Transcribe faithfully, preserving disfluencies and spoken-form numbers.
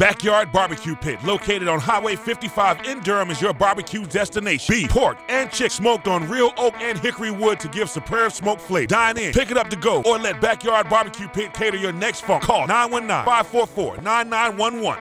Backyard Barbecue Pit, located on Highway fifty-five in Durham, is your barbecue destination. Beef, pork, and chicken smoked on real oak and hickory wood to give superb smoke flavor. Dine in, pick it up to go, or let Backyard Barbecue Pit cater your next funk. Call nine one nine, five four four, nine nine one one.